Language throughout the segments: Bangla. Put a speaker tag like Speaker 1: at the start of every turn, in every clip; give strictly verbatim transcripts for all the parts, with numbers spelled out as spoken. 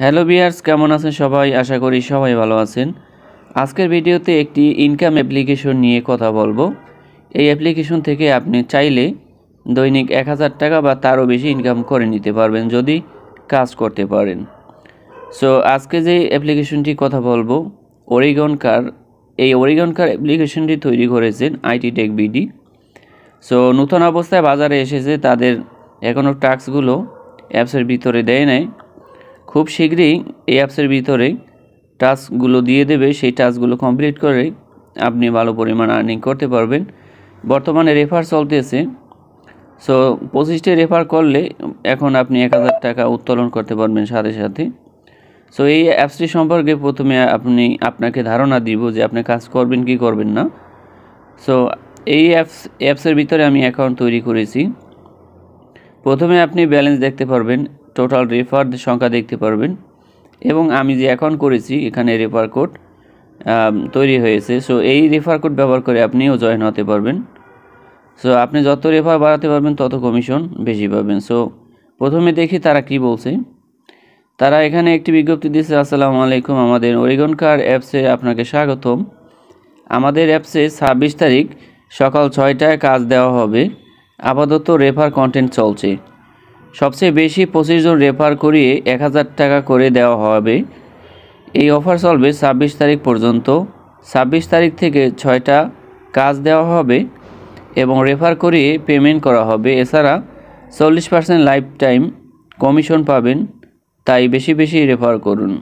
Speaker 1: হ্যালো ভিউয়ার্স, কেমন আছেন সবাই? আশা করি সবাই ভালো আছেন। আজকের ভিডিওতে একটি ইনকাম অ্যাপ্লিকেশন নিয়ে কথা বলবো। এই অ্যাপ্লিকেশন থেকে আপনি চাইলে দৈনিক এক হাজার টাকা বা তারও বেশি ইনকাম করে নিতে পারবেন যদি কাজ করতে পারেন। সো আজকে যে অ্যাপ্লিকেশনটি কথা বলবো, ওরিগন কার। এই ওরিগন কার অ্যাপ্লিকেশনটি তৈরি করেছেন আইটি টেক বিডি। সো নতুন অবস্থায় বাজারে এসেছে, তাদের এখনও টাস্কগুলো অ্যাপসের ভিতরে দেয় নাই। খুব শীঘ্রই এই অ্যাপসের ভিতরে টাস্কগুলো দিয়ে দেবে। সেই টাস্কগুলো কমপ্লিট করে আপনি ভালো পরিমাণ আর্নিং করতে পারবেন। বর্তমানে রেফার চলতেছে। সো পঁচিশটি রেফার করলে এখন আপনি এক হাজার টাকা উত্তোলন করতে পারবেন সাথে সাথে। সো এই অ্যাপসটি সম্পর্কে প্রথমে আপনি আপনাকে ধারণা দিব যে আপনি কাজ করবেন কি করবেন না। সো এই অ্যাপস অ্যাপসের ভিতরে আমি অ্যাকাউন্ট তৈরি করেছি। প্রথমে আপনি ব্যালেন্স দেখতে পারবেন, টোটাল রেফার সংখ্যা দেখতে পারবেন, এবং আমি যে অ্যাকাউন্ট করেছি এখানে রেফার কোড তৈরি হয়েছে। সো এই রেফার কোড ব্যবহার করে আপনিও জয়েন হতে পারবেন। সো আপনি যত রেফার বাড়াতে পারবেন তত কমিশন বেশি পাবেন। সো প্রথমে দেখি তারা কি বলছে। তারা এখানে একটি বিজ্ঞপ্তি দিয়েছে, আসসালামু আলাইকুম, আমাদের ওরিগন কার অ্যাপসে আপনাকে স্বাগতম। আমাদের অ্যাপসে ছাব্বিশ তারিখ সকাল ছয়টায় কাজ দেওয়া হবে। আপাতত রেফার কন্টেন্ট চলছে। সবচেয়ে বেশি পঁচিশ জন রেফার করিয়ে এক হাজার টাকা করে দেওয়া হবে। এই অফার চলবে ছাব্বিশ তারিখ পর্যন্ত। ছাব্বিশ তারিখ থেকে ছয়টা কাজ দেওয়া হবে এবং রেফার করিয়ে পেমেন্ট করা হবে। এছাড়া চল্লিশ পার্সেন্ট লাইফ টাইম কমিশন পাবেন, তাই বেশি বেশি রেফার করুন।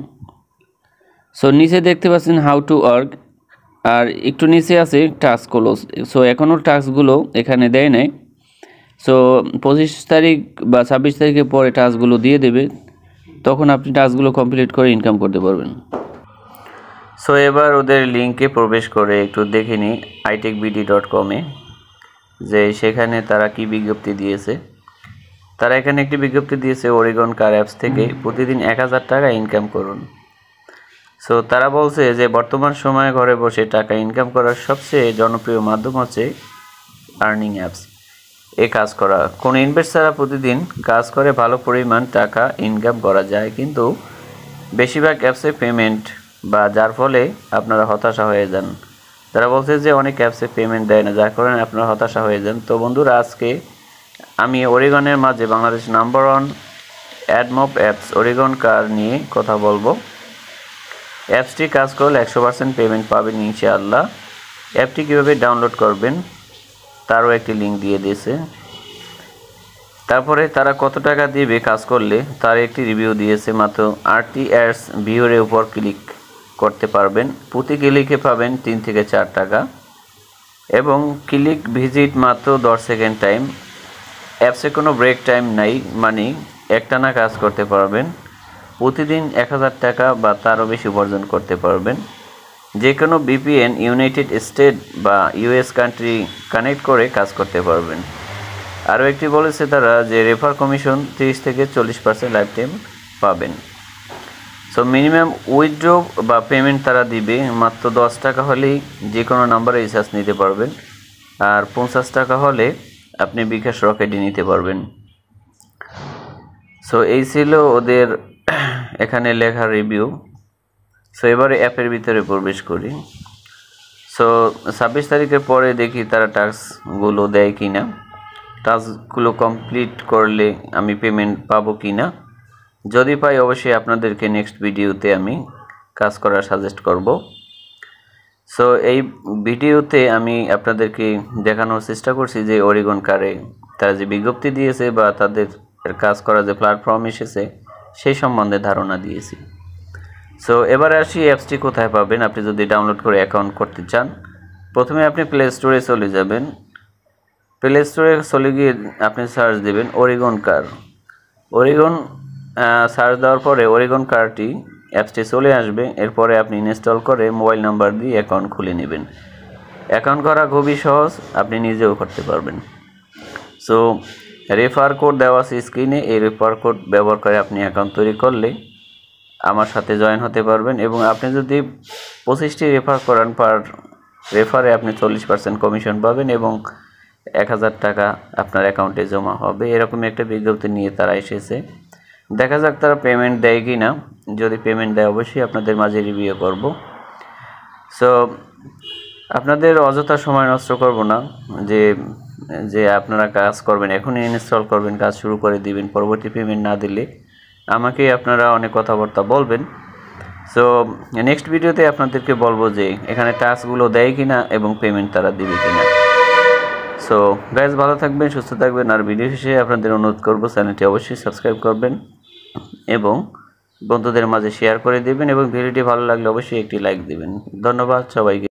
Speaker 1: সো নিচে দেখতে পাচ্ছেন হাউ টু ওয়ার্ক, আর একটু নিচে আছে টাস্কগুলো। সো এখনও টাস্কগুলো এখানে দেয় নাই। সো পঁচিশ তারিখ বা ছাব্বিশ তারিখের পরে টাস্কগুলো দিয়ে দেবে, তখন আপনি টাস্কগুলো কমপ্লিট করে ইনকাম করতে পারবেন। সো এবার ওদের লিঙ্কে প্রবেশ করে একটু দেখে নিই আইটেক বিডি ডট কমে, যে সেখানে তারা কি বিজ্ঞপ্তি দিয়েছে। তারা এখানে একটি বিজ্ঞপ্তি দিয়েছে, ওরিগন কার অ্যাপস থেকে প্রতিদিন এক হাজার টাকা ইনকাম করুন। সো তারা বলছে যে বর্তমান সময়ে ঘরে বসে টাকা ইনকাম করার সবচেয়ে জনপ্রিয় মাধ্যম হচ্ছে আর্নিং অ্যাপস এ কাজ করা। কোনো ইনভেস্ট ছাড়া প্রতিদিন কাজ করে ভালো পরিমাণ টাকা ইনকাম করা যায়, কিন্তু বেশিরভাগ অ্যাপসে পেমেন্ট বা যার ফলে আপনারা হতাশা হয়ে যান। তারা বলছে যে অনেক অ্যাপসে পেমেন্ট দেয় না, যার কারণে আপনারা হতাশা হয়ে যান। তো বন্ধুরা, আজকে আমি ওরিগনের মাঝে বাংলাদেশ নাম্বার ওয়ান অ্যাডমপ অ্যাপস ওরিগন কার নিয়ে কথা বলবো। অ্যাপসটি কাজ করলে একশো পার্সেন্ট পেমেন্ট পাবেন ইনশাআল্লাহ। অ্যাপটি কীভাবে ডাউনলোড করবেন তারও একটি লিঙ্ক দিয়ে দিয়েছে। তারপরে তারা কত টাকা দিবে কাজ করলে তার একটি রিভিউ দিয়েছে। মাত্র আটটি অ্যাডস ভিউরের উপর ক্লিক করতে পারবেন। প্রতি ক্লিকে পাবেন তিন থেকে চার টাকা এবং ক্লিক ভিজিট মাত্র দশ সেকেন্ড টাইম। অ্যাপসে কোনো ব্রেক টাইম নাই, মানে একটানা কাজ করতে পারবেন। প্রতিদিন এক হাজার টাকা বা তারও বেশি উপার্জন করতে পারবেন। যে কোনো ভিপিএন, ইউনাইটেড স্টেট বা ইউএস কান্ট্রি কানেক্ট করে কাজ করতে পারবেন। আরও একটি বলেছে তারা যে রেফার কমিশন তিরিশ থেকে চল্লিশ পার্সেন্ট লাইফ টাইম পাবেন। সো মিনিমাম উইথড্র বা পেমেন্ট তারা দিবে মাত্র দশ টাকা হলেই যে কোনো নাম্বারে রিচার্জ নিতে পারবেন, আর পঞ্চাশ টাকা হলে আপনি বিকাশ রকেটে নিতে পারবেন। সো এই ছিল ওদের এখানে লেখা রিভিউ। সো এবারে অ্যাপের ভিতরে প্রবেশ করি। সো ছাব্বিশ তারিখের পরে দেখি তারা টাস্কগুলো দেয় কি না, টাস্কগুলো কমপ্লিট করলে আমি পেমেন্ট পাবো কি না। যদি পাই অবশ্যই আপনাদেরকে নেক্সট ভিডিওতে আমি কাজ করার সাজেস্ট করব। সো এই ভিডিওতে আমি আপনাদেরকে দেখানোর চেষ্টা করছি যে ওরিগন কারে তারা যে বিজ্ঞপ্তি দিয়েছে বা তাদের কাজ করা যে প্ল্যাটফর্ম এসেছে সেই সম্বন্ধে ধারণা দিয়েছি। সো এবারে আসি অ্যাপসটি কোথায় পাবেন। আপনি যদি ডাউনলোড করে অ্যাকাউন্ট করতে চান, প্রথমে আপনি প্লে স্টোরে চলে যাবেন। প্লে স্টোরে চলে গিয়ে আপনি সার্চ দেবেন ওরিগন কার। ওরিগন সার্চ দেওয়ার পরে ওরিগন কারটি অ্যাপসটি চলে আসবে। এরপরে আপনি ইনস্টল করে মোবাইল নাম্বার দিয়ে অ্যাকাউন্ট খুলে নেবেন। অ্যাকাউন্ট করা খুবই সহজ, আপনি নিজেও করতে পারবেন। সো রেফার কোড দেওয়া আছে স্ক্রিনে। এই রেফার কোড ব্যবহার করে আপনি অ্যাকাউন্ট তৈরি করলে আমার সাথে জয়েন হতে পারবেন, এবং আপনি যদি পঁচিশটি রেফার করান পার রেফারে আপনি চল্লিশ পার্সেন্ট কমিশন পাবেন এবং এক হাজার টাকা আপনার অ্যাকাউন্টে জমা হবে। এরকম একটা বিজ্ঞপ্তি নিয়ে তারা এসেছে। দেখা যাক তারা পেমেন্ট দেয় কি না। যদি পেমেন্ট দেয় অবশ্যই আপনাদের মাঝে রিভিউ করব। সো আপনাদের অযথা সময় নষ্ট করব না, যে যে আপনারা কাজ করবেন এখনই ইনস্টল করবেন, কাজ শুরু করে দিবেন, পরবর্তী পেমেন্ট না দিলে আমাকে আপনারা অনেক কথাবার্তা বলবেন। সো নেক্সট ভিডিওতে আপনাদেরকে বলবো যে এখানে টাস্কগুলো দেয় কিনা এবং পেমেন্ট তারা দিবে কিনা। সো গাইজ, ভালো থাকবেন, সুস্থ থাকবেন। আর ভিডিও শেষে আপনাদের অনুরোধ করব চ্যানেলটি অবশ্যই সাবস্ক্রাইব করবেন এবং বন্ধুদের মাঝে শেয়ার করে দিবেন এবং ভিডিওটি ভালো লাগলে অবশ্যই একটি লাইক দিবেন। ধন্যবাদ সবাইকে।